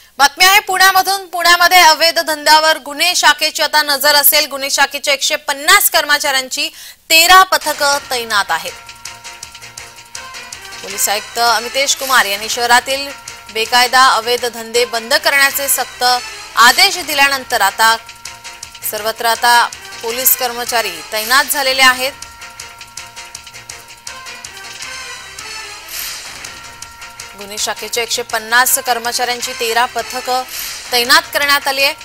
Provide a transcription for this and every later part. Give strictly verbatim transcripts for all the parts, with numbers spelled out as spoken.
बातमी आहे पुण्यामधून। पुण्यामध्ये अवैध धंद्यावर गुन्हे शाखेची आता नजर असेल। गुन्हे शाखेच्या एकशे पन्नास कर्मचाऱ्यांची तेरा पथकं तैनात आहेत। पोलीस आयुक्त अमितेश कुमार यांनी शहरातील बेकायदा अवैध धंदे बंद करण्याचे सक्त आदेश दिल्यानंतर आता सर्वत्र आता पोलीस कर्मचारी तैनात झालेले आहेत। गुन्हे शाखेच्या एकशे पन्नास कर्मचाऱ्यांची तेरा पथकं तैनात करण्यात आली आहे।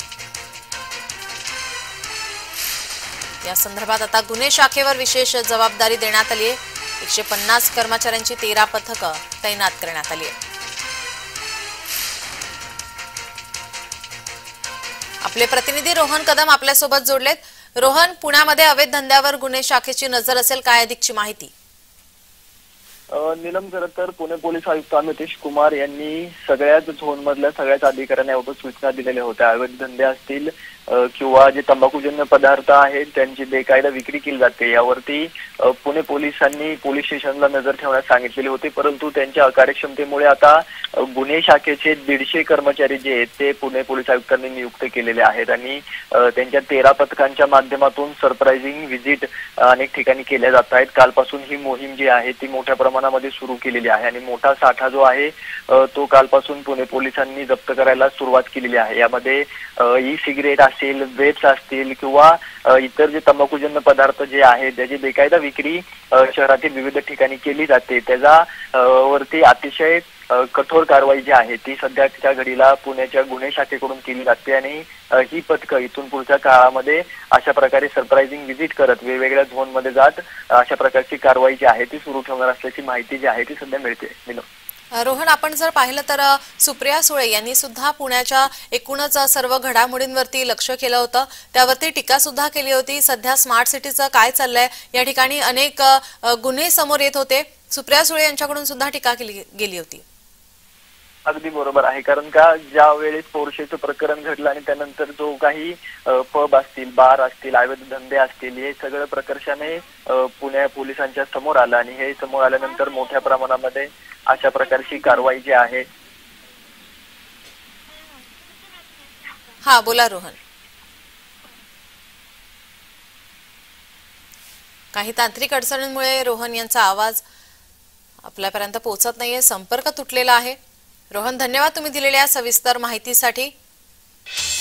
या संदर्भात आता गुन्हे शाखेवर विशेष जबाबदारी देण्यात आली आहे। एकशे पन्नास कर्मचाऱ्यांची तेरा पथकं तैनात करण्यात आली आहे। आपले प्रतिनिधी रोहन कदम आपल्यासोबत जोडलेत। रोहन, पुण्यामध्ये अवैध धंद्यावर गुन्हे शाखेची नजर असेल, काय अधिकची माहिती? नीलम, खरं तर पुणे पोलीस आयुक्त अमितेश कुमार यांनी सगळ्याच झोन मधल्या सगळ्याच अधिकाऱ्यांना याबाबत सूचना दिलेल्या होत्या। अवैध धंदे असतील किंवा जे तंबाखूजन्य पदार्थ आहेत त्यांची बेकायदा विक्री केली जाते यावरती पुणे पोलिसांनी पोलीस स्टेशनला नजर ठेवण्यास सांगितलेली होती। परंतु त्यांच्या अकार्यक्षमतेमुळे आता गुन्हे शाखेचे दीडशे कर्मचारी जे आहेत ते पुणे पोलीस आयुक्तांनी नियुक्त केलेले आहेत आणि त्यांच्या तेरा पथकांच्या माध्यमातून सरप्राइझिंग व्हिजिट अनेक ठिकाणी केल्या जात आहेत। कालपासून ही मोहीम जी आहे ती मोठ्या प्रमाणामध्ये सुरू केलेली आहे आणि मोठा साठा जो आहे तो कालपासून पुणे पोलिसांनी जप्त करायला सुरुवात केलेली आहे। यामध्ये ई सिगरेट असतील, वेप्स असतील किंवा इतर जे तंबाखूजन्य पदार्थ जे आहेत त्याची बेकायदा विक्री शहरातील विविध ठिकाणी केली जाते त्याचा वरती अतिशय कठोर कारवाई जी आहे ती सध्याच्या घडीला पुण्याच्या गुन्हे शाखेकडून केली जाते आणि ही पथकं इथून पुढच्या काळामध्ये अशा प्रकारे सरप्राइझिंग व्हिजिट करत वेगवेगळ्या झोन मध्ये जात अशा प्रकारची कारवाई जी आहे ती सुरू ठेवणार असल्याची माहिती जी आहे ती सध्या मिळते। रोहन, आपण जर पाहिलं तर सुप्रिया सुळे यांनी सुद्धा पुण्याच्या एकूणच सर्व घडामोडींवरती लक्ष केलं होतं, त्यावरती टीका सुद्धा केली होती। सध्या स्मार्ट सिटीचं काय चाललंय या ठिकाणी अनेक गुन्हे समोर येत होते, सुप्रिया सुळे यांच्याकडून सुद्धा टीका केली गेली होती। अगदी बरोबर आहे, कारण का ज्या वेळेस पोर्शेचं प्रकरण घडलं आणि त्यानंतर जो काही पब असतील, बार असतील, अवैध धंदे असतील हे सगळं प्रकर्षाने पुणे पोलिसांच्या समोर आलं आणि हे समोर आल्यानंतर मोठ्या प्रमाणामध्ये अशा प्रकारची कारवाई जी आहे। हा बोला रोहन। काही तांत्रिक अडचणींमुळे रोहन यांचा आवाज आपल्यापर्यंत पोहोचत नाहीये, संपर्क तुटलेला आहे। रोहन, धन्यवाद तुम्ही दिलेल्या सविस्तर माहितीसाठी।